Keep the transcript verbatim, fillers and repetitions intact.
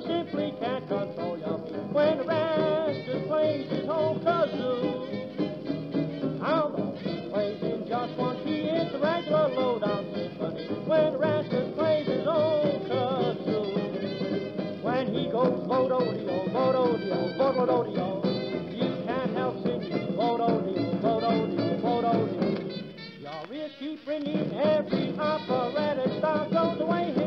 simply can't control you. When the Rascal plays his old kazoo, how the plays in just one key, it's a regular low-down symphony. When the Rascal plays his old kazoo, when he goes vodo-dio, vodo-dio, vodo-dio, you can't help singing vodo-dio, vodo-dio, vodo-dio. Your ears keep ringing, every operatic star goes away.